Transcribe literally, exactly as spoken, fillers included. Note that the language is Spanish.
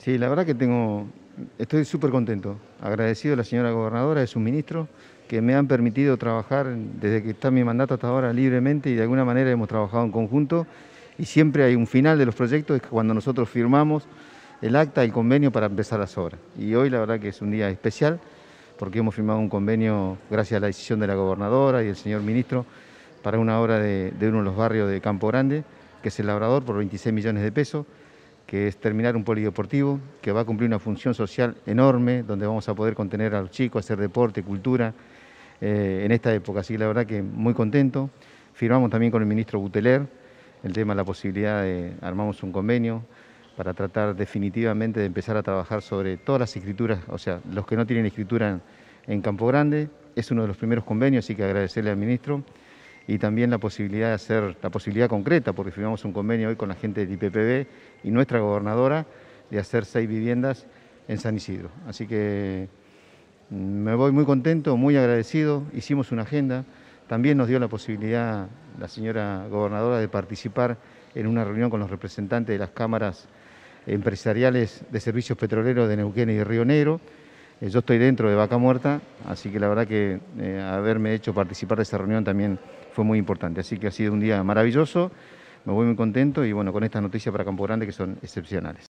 Sí, la verdad que tengo, estoy súper contento, agradecido a la señora gobernadora, de sus ministros, que me han permitido trabajar desde que está mi mandato hasta ahora libremente y de alguna manera hemos trabajado en conjunto y siempre hay un final de los proyectos, es que cuando nosotros firmamos el acta, el convenio para empezar las obras. Y hoy la verdad que es un día especial porque hemos firmado un convenio gracias a la decisión de la gobernadora y del señor ministro para una obra de, de uno de los barrios de Campo Grande, que es el Labrador, por veintiséis millones de pesos, que es terminar un polideportivo, que va a cumplir una función social enorme, donde vamos a poder contener a los chicos, hacer deporte, cultura, eh, en esta época. Así que la verdad que muy contento. Firmamos también con el ministro Buteler el tema de la posibilidad de, armamos un convenio para tratar definitivamente de empezar a trabajar sobre todas las escrituras, o sea, los que no tienen escritura en, en Campo Grande. Es uno de los primeros convenios, así que agradecerle al ministro. Y también la posibilidad de hacer, la posibilidad concreta, porque firmamos un convenio hoy con la gente del I P P B y nuestra gobernadora, de hacer seis viviendas en San Isidro. Así que me voy muy contento, muy agradecido, hicimos una agenda, también nos dio la posibilidad la señora gobernadora de participar en una reunión con los representantes de las cámaras empresariales de servicios petroleros de Neuquén y de Río Negro. Yo estoy dentro de Vaca Muerta, así que la verdad que eh, haberme hecho participar de esa reunión también fue muy importante. Así que ha sido un día maravilloso, me voy muy contento y bueno, con estas noticias para Campo Grande que son excepcionales.